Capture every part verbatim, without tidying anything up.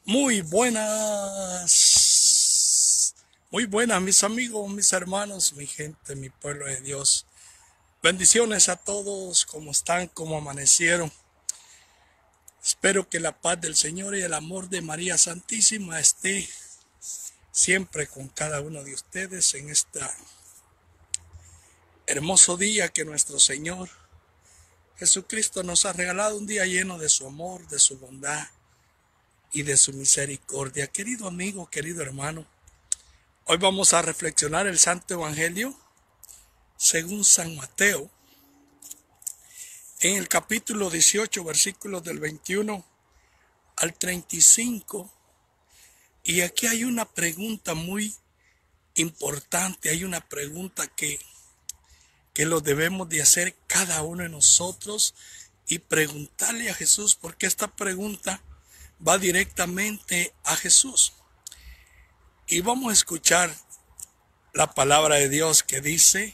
Muy buenas, muy buenas mis amigos, mis hermanos, mi gente, mi pueblo de Dios. Bendiciones a todos, como están, como amanecieron. Espero que la paz del Señor y el amor de María Santísima esté siempre con cada uno de ustedes en este hermoso día que nuestro Señor Jesucristo nos ha regalado, un día lleno de su amor, de su bondad y de su misericordia. Querido amigo, querido hermano, hoy vamos a reflexionar el Santo Evangelio según San Mateo, en el capítulo dieciocho, versículos del veintiuno al treinta y cinco. Y aquí hay una pregunta muy importante, hay una pregunta que, que lo debemos de hacer cada uno de nosotros y preguntarle a Jesús, porque esta pregunta va directamente a Jesús. Y vamos a escuchar la palabra de Dios que dice: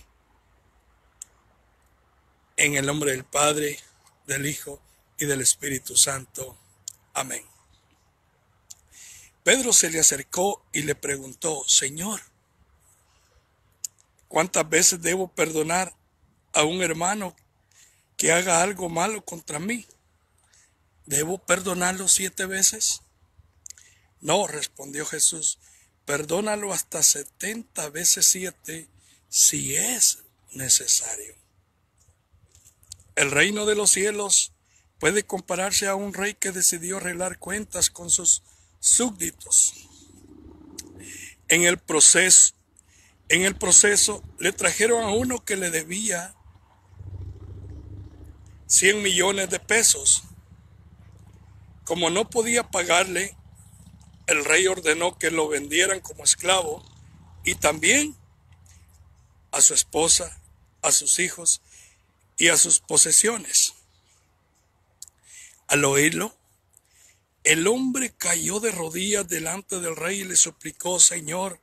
en el nombre del Padre, del Hijo y del Espíritu Santo. Amén. Pedro se le acercó y le preguntó: Señor, ¿cuántas veces debo perdonar a un hermano que haga algo malo contra mí? ¿Debo perdonarlo siete veces? No, respondió Jesús, perdónalo hasta setenta veces siete si es necesario. El reino de los cielos puede compararse a un rey que decidió arreglar cuentas con sus súbditos. En el proceso, en el proceso le trajeron a uno que le debía cien millones de pesos. Como no podía pagarle, el rey ordenó que lo vendieran como esclavo y también a su esposa, a sus hijos y a sus posesiones. Al oírlo, el hombre cayó de rodillas delante del rey y le suplicó: Señor,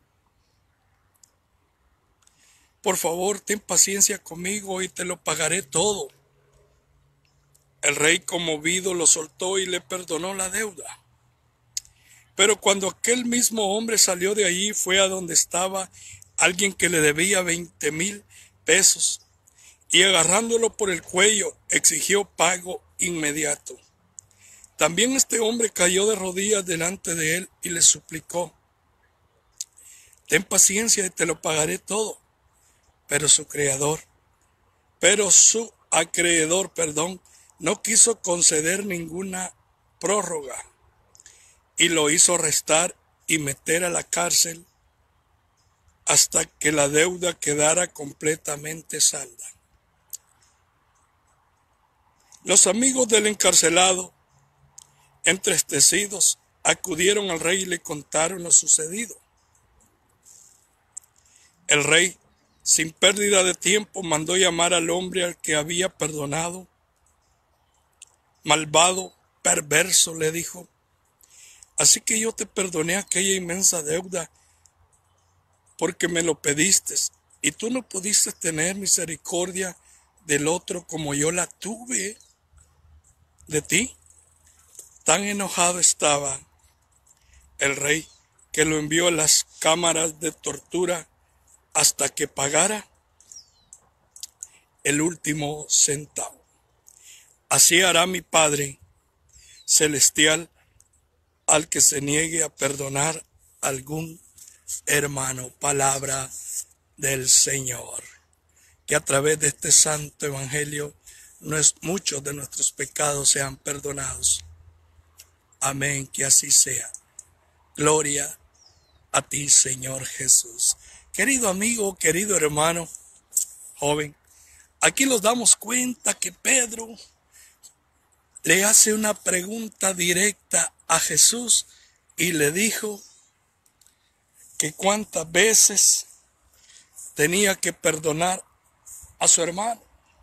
por favor, ten paciencia conmigo y te lo pagaré todo. El rey, conmovido, lo soltó y le perdonó la deuda. Pero cuando aquel mismo hombre salió de allí, fue a donde estaba alguien que le debía veinte mil pesos y, agarrándolo por el cuello, exigió pago inmediato. También este hombre cayó de rodillas delante de él y le suplicó: ten paciencia y te lo pagaré todo. Pero su creador, pero su acreedor, perdón, no quiso conceder ninguna prórroga y lo hizo arrestar y meter a la cárcel hasta que la deuda quedara completamente salda. Los amigos del encarcelado, entristecidos, acudieron al rey y le contaron lo sucedido. El rey, sin pérdida de tiempo, mandó llamar al hombre al que había perdonado. Malvado, perverso, le dijo, así que yo te perdoné aquella inmensa deuda porque me lo pediste, y tú no pudiste tener misericordia del otro como yo la tuve de ti. Tan enojado estaba el rey que lo envió a las cámaras de tortura hasta que pagara el último centavo. Así hará mi Padre celestial al que se niegue a perdonar a algún hermano. Palabra del Señor. Que a través de este santo evangelio muchos de nuestros pecados sean perdonados. Amén, que así sea. Gloria a ti, Señor Jesús. Querido amigo, querido hermano, joven, aquí nos damos cuenta que Pedro le hace una pregunta directa a Jesús y le dijo que cuántas veces tenía que perdonar a su hermano.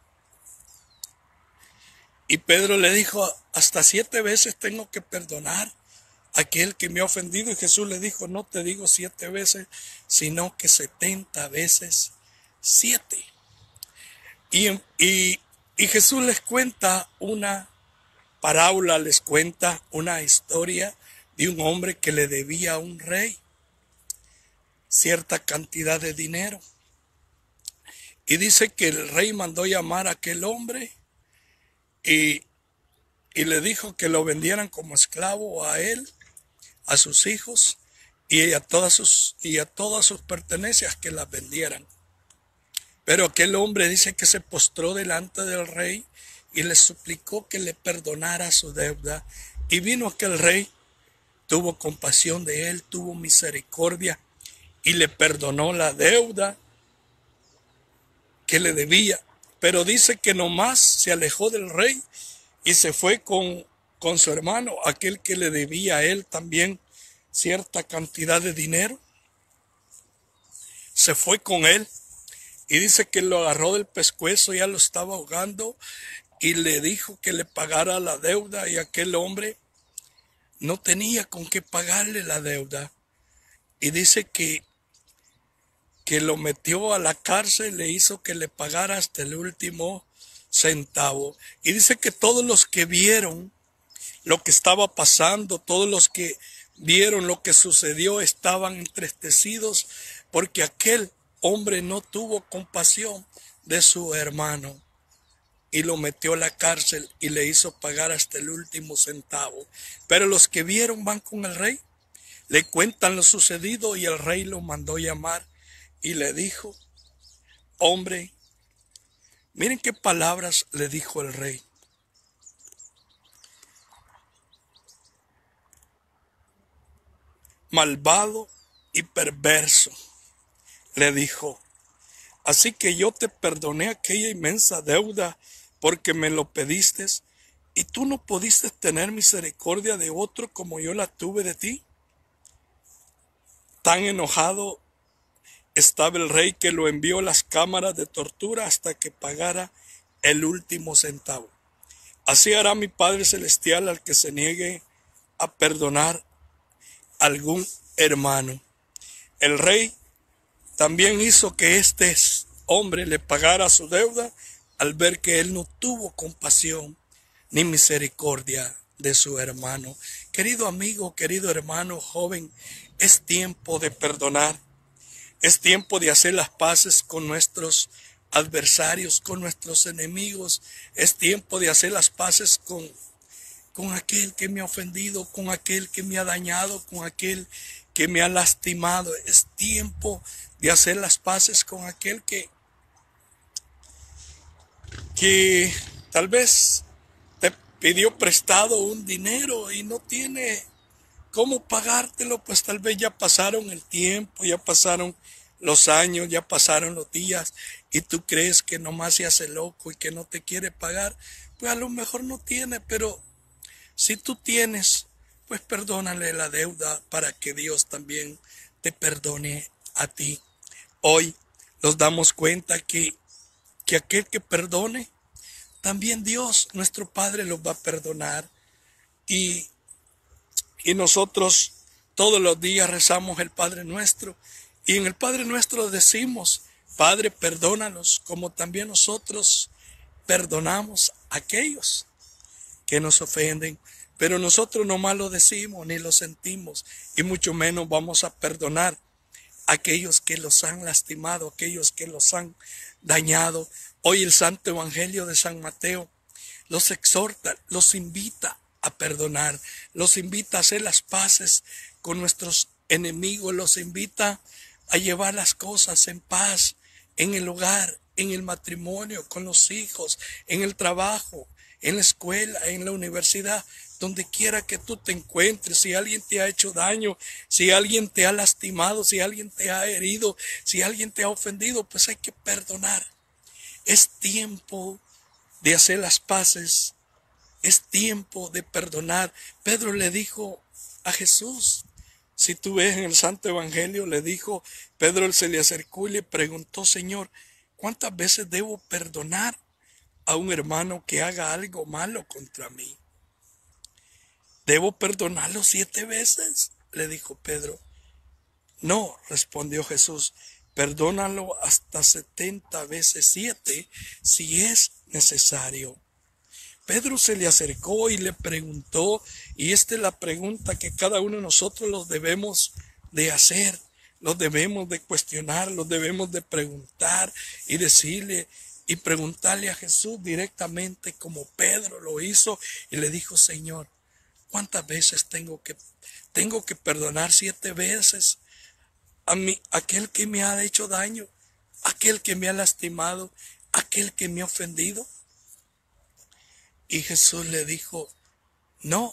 Y Pedro le dijo: hasta siete veces tengo que perdonar a aquel que me ha ofendido. Y Jesús le dijo: no te digo siete veces, sino que setenta veces siete. Y, y, y Jesús les cuenta una parábola, les cuenta una historia de un hombre que le debía a un rey cierta cantidad de dinero. Y dice que el rey mandó llamar a aquel hombre y, y le dijo que lo vendieran como esclavo a él, a sus hijos y a todas sus, y a todas sus pertenencias, que las vendieran. Pero aquel hombre dice que se postró delante del rey y le suplicó que le perdonara su deuda. Y vino aquel rey, tuvo compasión de él, tuvo misericordia y le perdonó la deuda que le debía. Pero dice que nomás se alejó del rey y se fue con, con su hermano, aquel que le debía a él también cierta cantidad de dinero. Se fue con él y dice que lo agarró del pescuezo, ya lo estaba ahogando, y le dijo que le pagara la deuda, y aquel hombre no tenía con qué pagarle la deuda. Y dice que que lo metió a la cárcel, le hizo que le pagara hasta el último centavo. Y dice que todos los que vieron lo que estaba pasando, todos los que vieron lo que sucedió, estaban entristecidos porque aquel hombre no tuvo compasión de su hermano y lo metió a la cárcel y le hizo pagar hasta el último centavo. Pero los que vieron van con el rey, le cuentan lo sucedido, y el rey lo mandó llamar y le dijo: hombre, miren qué palabras le dijo el rey. Malvado y perverso, le dijo, así que yo te perdoné aquella inmensa deuda porque me lo pediste, y tú no pudiste tener misericordia de otro como yo la tuve de ti. Tan enojado estaba el rey que lo envió a las cámaras de tortura hasta que pagara el último centavo. Así hará mi Padre Celestial al que se niegue a perdonar a algún hermano. El rey también hizo que este hombre le pagara su deuda al ver que él no tuvo compasión ni misericordia de su hermano. Querido amigo, querido hermano, joven, es tiempo de perdonar. Es tiempo de hacer las paces con nuestros adversarios, con nuestros enemigos. Es tiempo de hacer las paces con, con aquel que me ha ofendido, con aquel que me ha dañado, con aquel que me ha lastimado. Es tiempo de hacer las paces con aquel que, que tal vez te pidió prestado un dinero y no tiene cómo pagártelo, pues tal vez ya pasaron el tiempo, ya pasaron los años, ya pasaron los días, y tú crees que nomás se hace loco y que no te quiere pagar. Pues a lo mejor no tiene, pero si tú tienes, pues perdónale la deuda para que Dios también te perdone a ti. Hoy nos damos cuenta que, que aquel que perdone, también Dios, nuestro Padre, los va a perdonar. Y Y nosotros todos los días rezamos el Padre Nuestro, y en el Padre Nuestro decimos: Padre, perdónanos como también nosotros perdonamos a aquellos que nos ofenden. Pero nosotros no más lo decimos ni lo sentimos, y mucho menos vamos a perdonar a aquellos que los han lastimado, aquellos que los han dañado. Hoy el Santo Evangelio de San Mateo los exhorta, los invita a perdonar, los invita a hacer las paces con nuestros enemigos, los invita a llevar las cosas en paz en el hogar, en el matrimonio, con los hijos, en el trabajo, en la escuela, en la universidad, donde quiera que tú te encuentres. Si alguien te ha hecho daño, si alguien te ha lastimado, si alguien te ha herido, si alguien te ha ofendido, pues hay que perdonar. Es tiempo de hacer las paces. Es tiempo de perdonar. Pedro le dijo a Jesús, si tú ves en el Santo Evangelio, le dijo, Pedro se le acercó y le preguntó: Señor, ¿cuántas veces debo perdonar a un hermano que haga algo malo contra mí? ¿Debo perdonarlo siete veces? Le dijo Pedro. No, respondió Jesús, perdónalo hasta setenta veces siete si es necesario. Pedro se le acercó y le preguntó, y esta es la pregunta que cada uno de nosotros los debemos de hacer, los debemos de cuestionar, los debemos de preguntar y decirle y preguntarle a Jesús directamente como Pedro lo hizo y le dijo: Señor, ¿cuántas veces tengo que, tengo que perdonar? Siete veces a mí, aquel que me ha hecho daño, aquel que me ha lastimado, aquel que me ha ofendido. Y Jesús le dijo: no,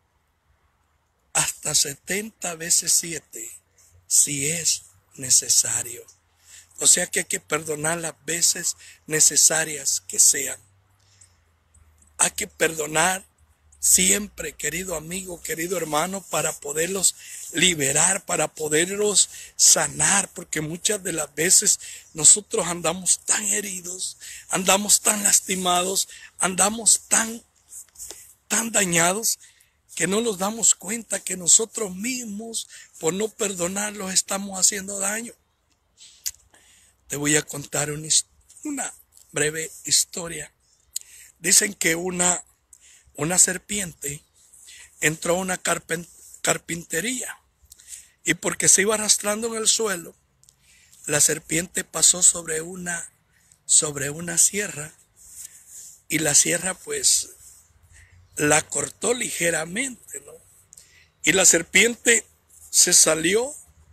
hasta setenta veces siete, si es necesario. O sea que hay que perdonar las veces necesarias que sean. Hay que perdonar siempre, querido amigo, querido hermano, para poderlos liberar, para poderlos sanar, porque muchas de las veces nosotros andamos tan heridos, andamos tan lastimados, andamos tan, tan dañados, que no nos damos cuenta que nosotros mismos, por no perdonarlos, estamos haciendo daño. Te voy a contar una, una breve historia. Dicen que una, una serpiente entró a una carpen, carpintería y porque se iba arrastrando en el suelo, la serpiente pasó sobre una, sobre una sierra y la sierra pues la cortó ligeramente, ¿no? Y la serpiente se salió,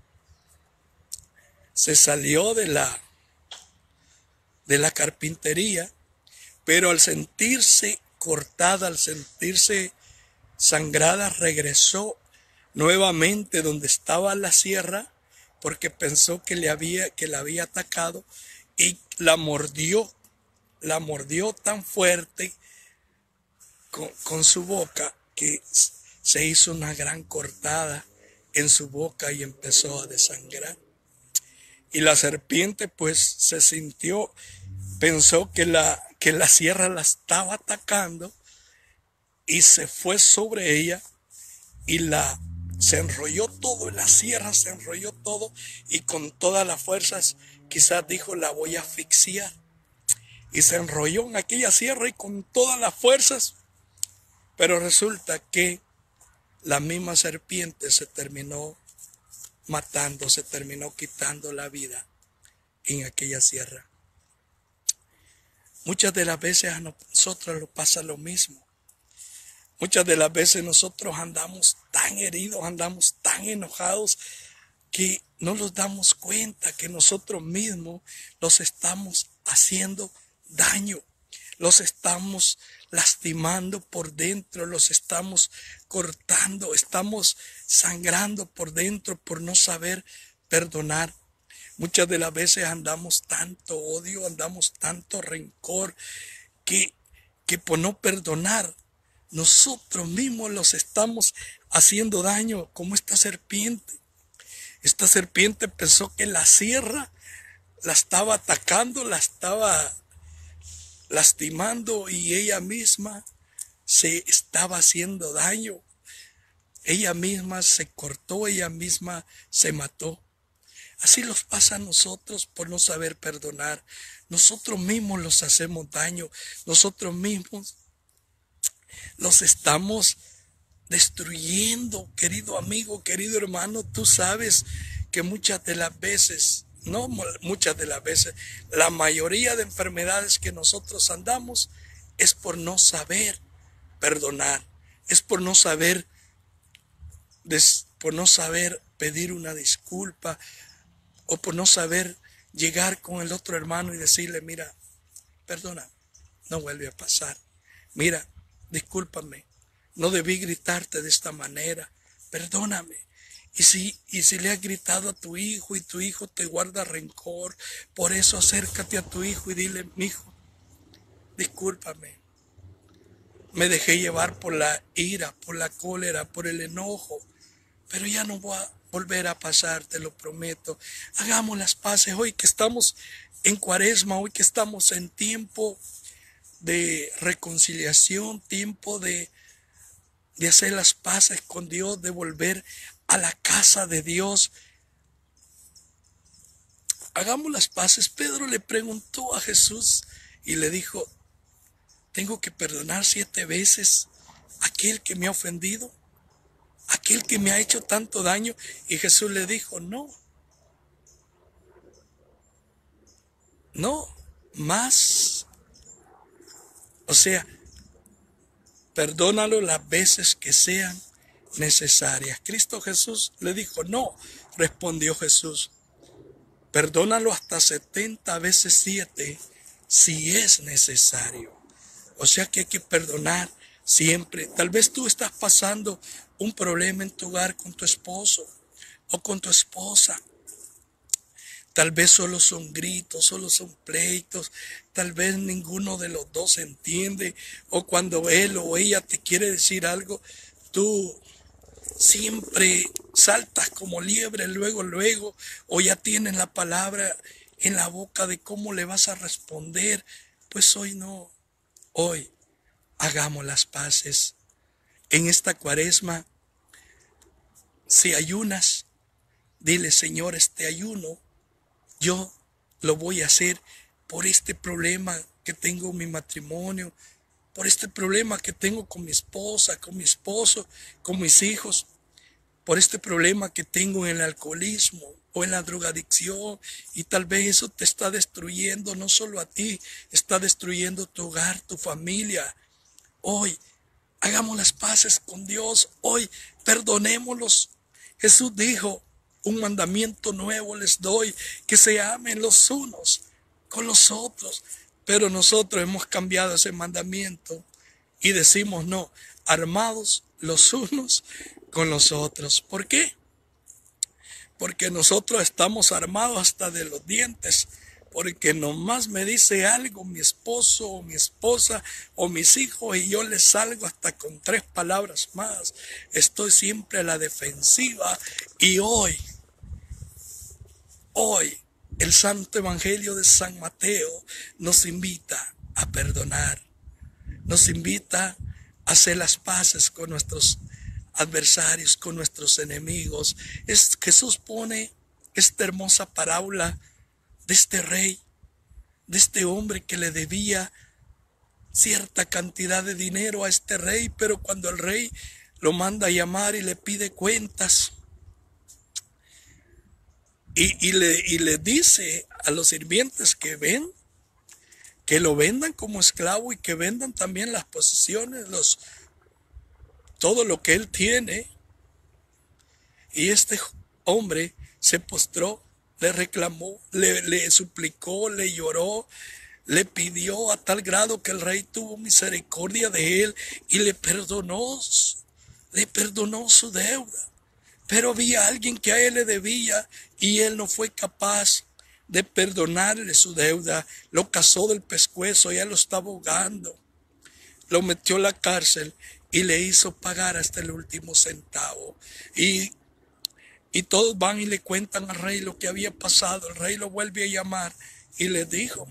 se salió de la, de la carpintería, pero al sentirse cortada, al sentirse sangrada, regresó nuevamente donde estaba la sierra, porque pensó que le había, que la había atacado, y la mordió, la mordió tan fuerte con, con su boca que se hizo una gran cortada en su boca y empezó a desangrar. Y la serpiente pues se sintió, pensó que la, que la sierra la estaba atacando y se fue sobre ella y la se enrolló todo, en la sierra se enrolló todo y con todas las fuerzas quizás dijo: la voy a asfixiar. Y se enrolló en aquella sierra y con todas las fuerzas, pero resulta que la misma serpiente se terminó matando, se terminó quitando la vida en aquella sierra. Muchas de las veces a nosotros nos pasa lo mismo. Muchas de las veces nosotros andamos tan heridos, andamos tan enojados que no nos damos cuenta que nosotros mismos los estamos haciendo daño, los estamos lastimando por dentro, los estamos cortando, estamos sangrando por dentro por no saber perdonar. Muchas de las veces andamos tanto odio, andamos tanto rencor que, que por no perdonar nosotros mismos los estamos haciendo daño, como esta serpiente. Esta serpiente pensó que la sierra la estaba atacando, la estaba lastimando y ella misma se estaba haciendo daño. Ella misma se cortó, ella misma se mató. Así nos pasa a nosotros por no saber perdonar. Nosotros mismos los hacemos daño, nosotros mismos los estamos destruyendo, querido amigo, querido hermano. Tú sabes que muchas de las veces, no muchas de las veces, la mayoría de enfermedades que nosotros andamos es por no saber perdonar, es por no saber, por no saber pedir una disculpa o por no saber llegar con el otro hermano y decirle: mira, perdona, no vuelve a pasar. Mira, discúlpame, no debí gritarte de esta manera, perdóname. Y si, y si le has gritado a tu hijo y tu hijo te guarda rencor, por eso acércate a tu hijo y dile: mijo, discúlpame. Me dejé llevar por la ira, por la cólera, por el enojo, pero ya no voy a volver a pasar, te lo prometo. Hagamos las paces hoy que estamos en Cuaresma, hoy que estamos en tiempo de reconciliación, tiempo de, de hacer las paces con Dios, de volver a la casa de Dios. Hagamos las paces. Pedro le preguntó a Jesús y le dijo: tengo que perdonar siete veces a aquel que me ha ofendido, a aquel que me ha hecho tanto daño. Y Jesús le dijo, no, no, más. O sea, perdónalo las veces que sean necesarias. Cristo Jesús le dijo, no, respondió Jesús, perdónalo hasta setenta veces siete si es necesario. O sea que hay que perdonar siempre. Tal vez tú estás pasando un problema en tu hogar con tu esposo o con tu esposa. Tal vez solo son gritos, solo son pleitos, tal vez ninguno de los dos se entiende, o cuando él o ella te quiere decir algo, tú siempre saltas como liebre luego, luego, o ya tienes la palabra en la boca de cómo le vas a responder. Pues hoy no, hoy hagamos las paces. En esta cuaresma, si ayunas, dile, Señor, este ayuno yo lo voy a hacer por este problema que tengo en mi matrimonio, por este problema que tengo con mi esposa, con mi esposo, con mis hijos, por este problema que tengo en el alcoholismo o en la drogadicción. Y tal vez eso te está destruyendo, no solo a ti, está destruyendo tu hogar, tu familia. Hoy hagamos las paces con Dios, hoy perdonémoslos. Jesús dijo, un mandamiento nuevo les doy, que se amen los unos con los otros. Pero nosotros hemos cambiado ese mandamiento y decimos no, armados los unos con los otros. ¿Por qué? Porque nosotros estamos armados hasta de los dientes. Porque nomás me dice algo mi esposo o mi esposa o mis hijos y yo les salgo hasta con tres palabras más. Estoy siempre a la defensiva. Y hoy, hoy, el Santo Evangelio de San Mateo nos invita a perdonar. Nos invita a hacer las paces con nuestros adversarios, con nuestros enemigos. Es, Jesús pone esta hermosa parábola de este rey, de este hombre que le debía cierta cantidad de dinero a este rey, pero cuando el rey lo manda a llamar y le pide cuentas, y, y, le, y le dice a los sirvientes que ven, que lo vendan como esclavo y que vendan también las posesiones, los, todo lo que él tiene. Y este hombre se postró, le reclamó, le, le suplicó, le lloró, le pidió a tal grado que el rey tuvo misericordia de él y le perdonó, le perdonó su deuda. Pero había alguien que a él le debía y él no fue capaz de perdonarle su deuda. Lo cazó del pescuezo, ya lo estaba ahogando. Lo metió a la cárcel y le hizo pagar hasta el último centavo. Y Y todos van y le cuentan al rey lo que había pasado. El rey lo vuelve a llamar y le dijo,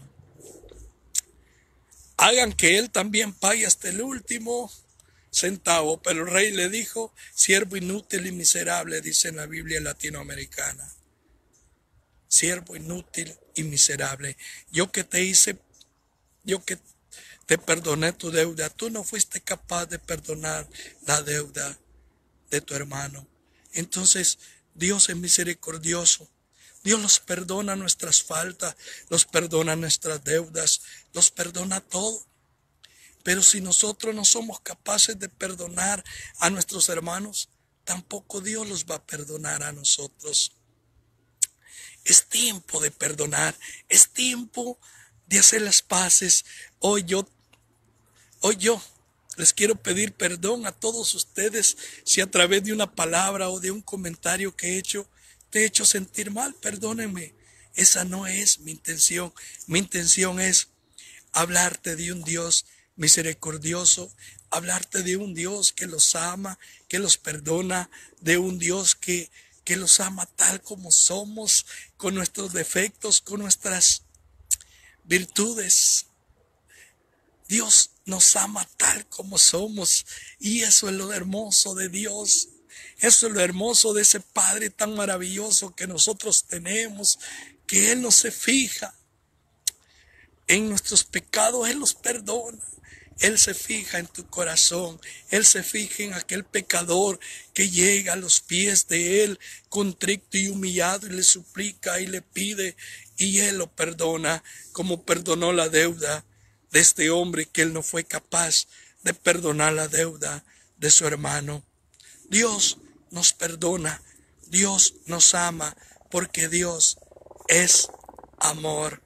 hagan que él también pague hasta el último centavo. Pero el rey le dijo, siervo inútil y miserable, dice en la Biblia latinoamericana. Siervo inútil y miserable. Yo que te hice, yo que te perdoné tu deuda, tú no fuiste capaz de perdonar la deuda de tu hermano. Entonces, Dios es misericordioso. Dios los perdona nuestras faltas, los perdona nuestras deudas, los perdona todo. Pero si nosotros no somos capaces de perdonar a nuestros hermanos, tampoco Dios los va a perdonar a nosotros. Es tiempo de perdonar, es tiempo de hacer las paces. Hoy yo, hoy yo les quiero pedir perdón a todos ustedes si a través de una palabra o de un comentario que he hecho te he hecho sentir mal. Perdónenme, esa no es mi intención. Mi intención es hablarte de un Dios misericordioso, hablarte de un Dios que los ama, que los perdona, de un Dios que, que los ama tal como somos, con nuestros defectos, con nuestras virtudes. Dios nos ama tal como somos y eso es lo hermoso de Dios. Eso es lo hermoso de ese Padre tan maravilloso que nosotros tenemos, que Él no se fija en nuestros pecados, Él los perdona. Él se fija en tu corazón. Él se fija en aquel pecador que llega a los pies de Él contrito y humillado y le suplica y le pide, y Él lo perdona, como perdonó la deuda de este hombre que Él no fue capaz de perdonar la deuda de su hermano. Dios nos perdona, Dios nos ama, porque Dios es amor.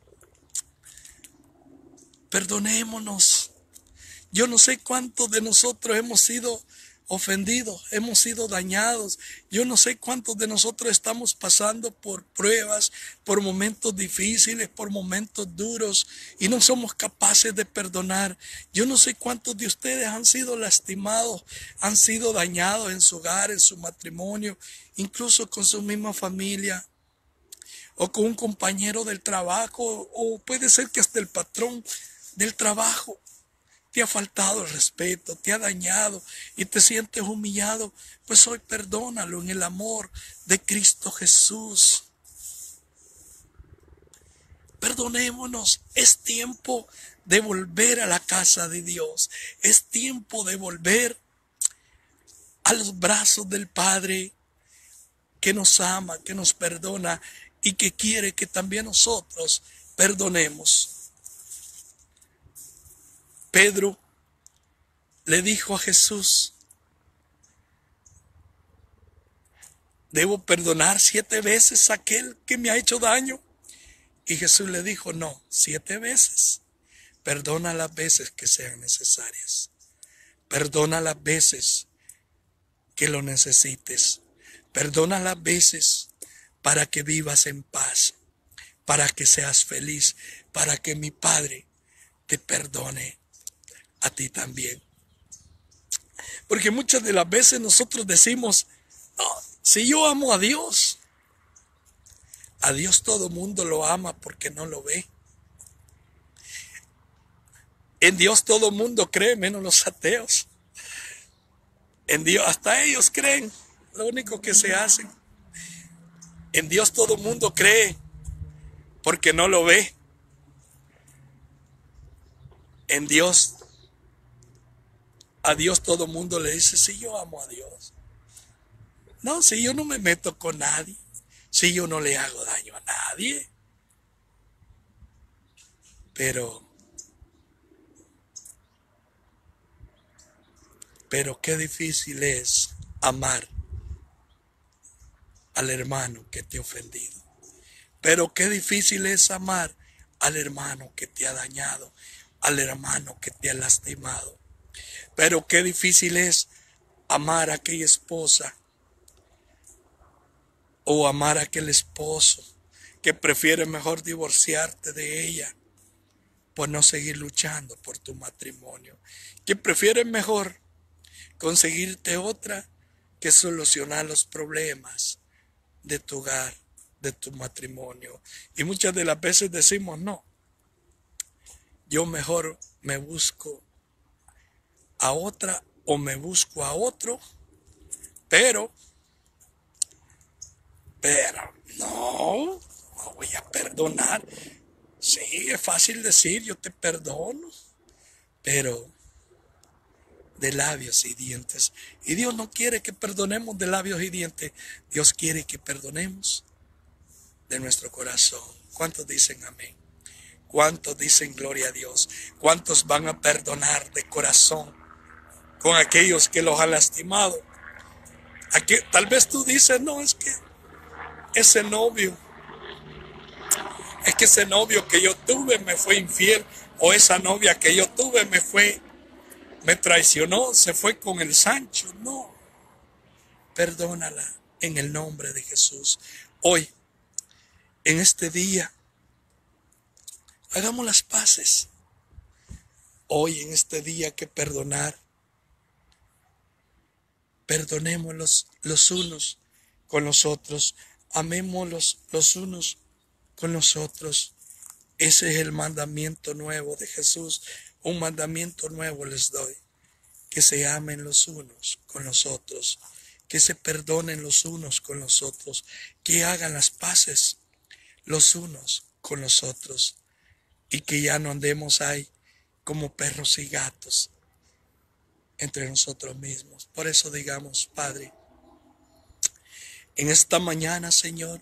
Perdonémonos. Yo no sé cuántos de nosotros hemos sido ofendidos, hemos sido dañados. Yo no sé cuántos de nosotros estamos pasando por pruebas, por momentos difíciles, por momentos duros y no somos capaces de perdonar. Yo no sé cuántos de ustedes han sido lastimados, han sido dañados en su hogar, en su matrimonio, incluso con su misma familia o con un compañero del trabajo, o puede ser que hasta el patrón del trabajo te ha faltado el respeto, te ha dañado y te sientes humillado. Pues hoy perdónalo en el amor de Cristo Jesús. Perdonémonos. Es tiempo de volver a la casa de Dios. Es tiempo de volver a los brazos del Padre que nos ama, que nos perdona y que quiere que también nosotros perdonemos. Pedro le dijo a Jesús: ¿debo perdonar siete veces a aquel que me ha hecho daño? Y Jesús le dijo: no, siete veces. Perdona las veces que sean necesarias. Perdona las veces que lo necesites. Perdona las veces para que vivas en paz, para que seas feliz, para que mi Padre te perdone a ti también. Porque muchas de las veces nosotros decimos: no, si yo amo a Dios, a Dios todo mundo lo ama porque no lo ve. En Dios todo mundo cree, menos los ateos. En Dios, hasta ellos creen, lo único que se hacen. En Dios todo mundo cree porque no lo ve. En Dios, a Dios todo mundo le dice: si yo amo a Dios. No, si yo no me meto con nadie, si yo no le hago daño a nadie. Pero, pero qué difícil es amar al hermano que te ha ofendido. Pero qué difícil es amar al hermano que te ha dañado, al hermano que te ha lastimado. Pero qué difícil es amar a aquella esposa o amar a aquel esposo que prefiere mejor divorciarte de ella por no seguir luchando por tu matrimonio, que prefiere mejor conseguirte otra que solucionar los problemas de tu hogar, de tu matrimonio. Y muchas de las veces decimos: no, yo mejor me busco a otra o me busco a otro, pero, pero, no, no voy a perdonar. Sí, es fácil decir yo te perdono, pero de labios y dientes. Y Dios no quiere que perdonemos de labios y dientes. Dios quiere que perdonemos de nuestro corazón. ¿Cuántos dicen amén? ¿Cuántos dicen gloria a Dios? ¿Cuántos van a perdonar de corazón con aquellos que los han lastimado? Aquí, tal vez tú dices: no, es que ese novio, es que ese novio que yo tuve me fue infiel, o esa novia que yo tuve me fue, me traicionó, se fue con el Sancho. No, perdónala en el nombre de Jesús. Hoy, en este día, hagamos las paces. Hoy, en este día, que perdonar. Perdonemos los, los unos con los otros. Amémoslos los unos con los otros. Ese es el mandamiento nuevo de Jesús. Un mandamiento nuevo les doy: que se amen los unos con los otros, que se perdonen los unos con los otros, que hagan las paces los unos con los otros, y que ya no andemos ahí como perros y gatos entre nosotros mismos. Por eso digamos, Padre, en esta mañana, Señor,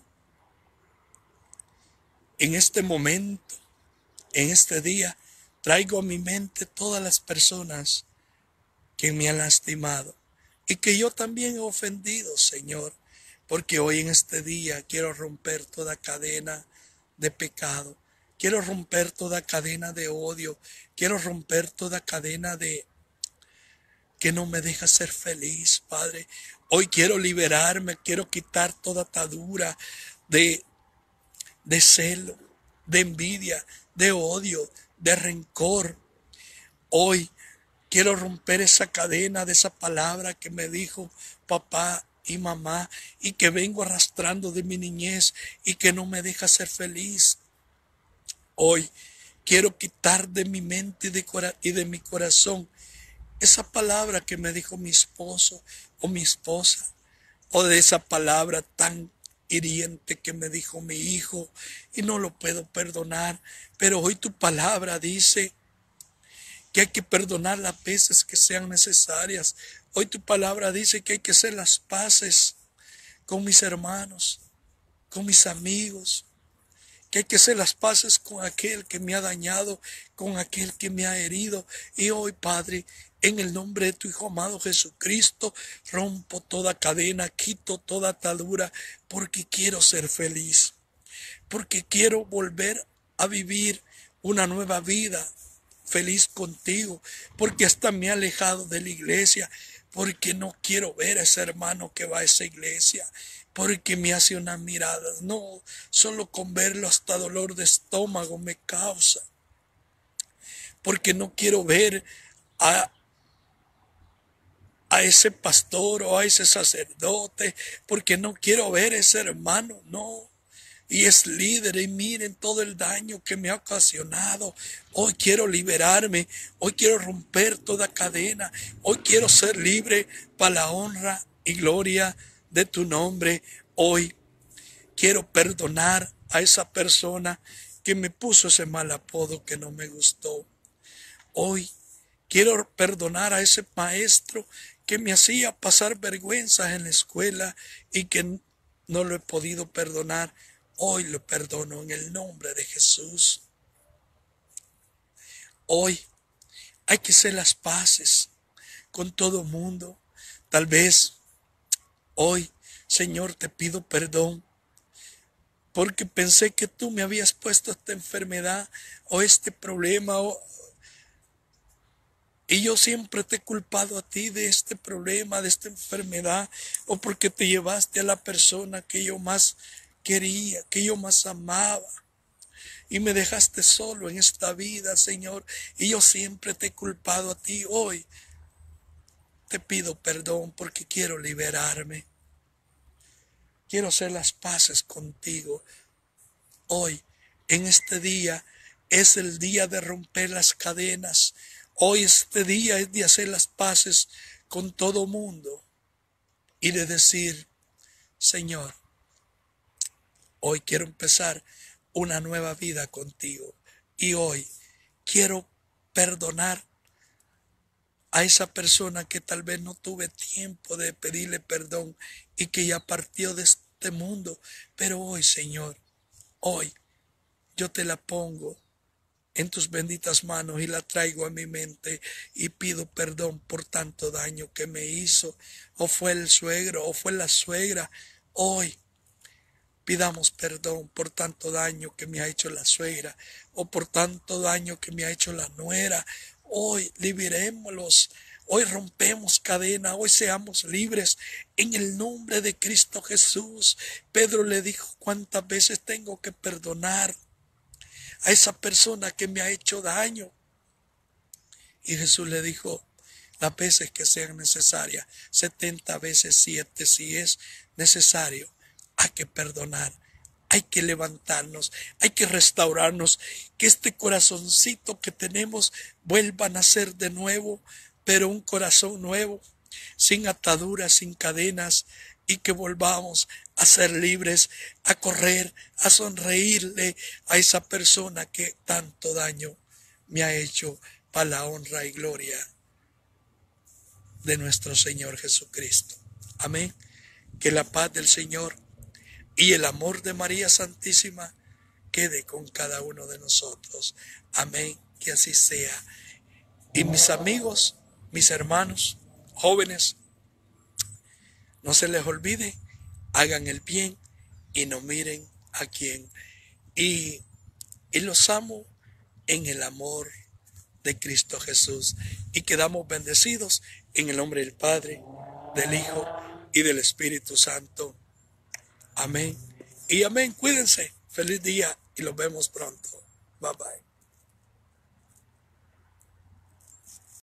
en este momento, en este día, traigo a mi mente todas las personas que me han lastimado y que yo también he ofendido, Señor, porque hoy en este día quiero romper toda cadena de pecado, quiero romper toda cadena de odio, quiero romper toda cadena de que no me deja ser feliz, Padre. Hoy quiero liberarme, quiero quitar toda atadura de, de celo, de envidia, de odio, de rencor. Hoy quiero romper esa cadena de esa palabra que me dijo papá y mamá y que vengo arrastrando de mi niñez y que no me deja ser feliz. Hoy quiero quitar de mi mente y de, y de mi corazón esa palabra que me dijo mi esposo o mi esposa, o de esa palabra tan hiriente que me dijo mi hijo y no lo puedo perdonar. Pero hoy tu palabra dice que hay que perdonar las veces que sean necesarias. Hoy tu palabra dice que hay que hacer las paces con mis hermanos, con mis amigos, que hay que hacer las paces con aquel que me ha dañado, con aquel que me ha herido. Y hoy, Padre, en el nombre de tu Hijo amado Jesucristo, rompo toda cadena, quito toda atadura, porque quiero ser feliz, porque quiero volver a vivir una nueva vida feliz contigo, porque hasta me he alejado de la iglesia, porque no quiero ver a ese hermano que va a esa iglesia, porque me hace unas miradas. No, solo con verlo hasta dolor de estómago me causa, porque no quiero ver a, a ese pastor o a ese sacerdote, porque no quiero ver a ese hermano, no. Y es líder y miren todo el daño que me ha ocasionado. Hoy quiero liberarme, hoy quiero romper toda cadena, hoy quiero ser libre para la honra y gloria de tu nombre. Hoy quiero perdonar a esa persona que me puso ese mal apodo que no me gustó. Hoy quiero perdonar a ese maestro que me hacía pasar vergüenzas en la escuela y que no lo he podido perdonar. Hoy lo perdono en el nombre de Jesús. Hoy hay que hacer las paces con todo mundo. Tal vez hoy, Señor, te pido perdón porque pensé que tú me habías puesto esta enfermedad o este problema o, y yo siempre te he culpado a ti de este problema, de esta enfermedad, o porque te llevaste a la persona que yo más quería, que yo más amaba, y me dejaste solo en esta vida, Señor, y yo siempre te he culpado a ti. Hoy te pido perdón porque quiero liberarme, quiero hacer las paces contigo. Hoy, en este día, es el día de romper las cadenas. Hoy este día es de hacer las paces con todo mundo y de decir, Señor, hoy quiero empezar una nueva vida contigo. Y hoy quiero perdonar a esa persona que tal vez no tuve tiempo de pedirle perdón y que ya partió de este mundo. Pero hoy, Señor, hoy yo te la pongo en tus benditas manos y la traigo a mi mente y pido perdón por tanto daño que me hizo. O fue el suegro o fue la suegra. Hoy pidamos perdón por tanto daño que me ha hecho la suegra o por tanto daño que me ha hecho la nuera. Hoy liberémoslos, hoy rompemos cadena, hoy seamos libres en el nombre de Cristo Jesús. Pedro le dijo, ¿cuántas veces tengo que perdonar a esa persona que me ha hecho daño? Y Jesús le dijo, las veces que sean necesarias, setenta veces siete si es necesario. Hay que perdonar, hay que levantarnos, hay que restaurarnos, que este corazoncito que tenemos vuelva a nacer de nuevo, pero un corazón nuevo, sin ataduras, sin cadenas, y que volvamos a ser libres, a correr, a sonreírle a esa persona que tanto daño me ha hecho, para la honra y gloria de nuestro Señor Jesucristo. Amén. Que la paz del Señor y el amor de María Santísima quede con cada uno de nosotros. Amén. Que así sea. Y mis amigos, mis hermanos, jóvenes, no se les olvide, hagan el bien y no miren a quién. Y, y los amo en el amor de Cristo Jesús. Y quedamos bendecidos en el nombre del Padre, del Hijo y del Espíritu Santo. Amén. Y amén. Cuídense. Feliz día y los vemos pronto. Bye bye.